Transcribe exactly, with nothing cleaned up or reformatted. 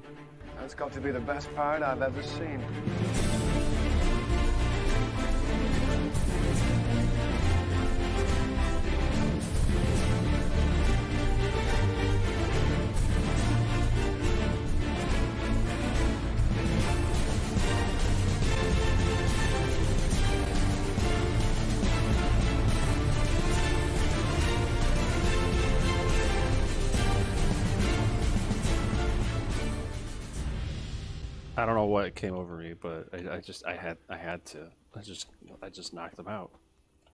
know. That's got to be the best part I've ever seen. I don't know what came over me, but I, I just I had I had to I just I just knocked them out.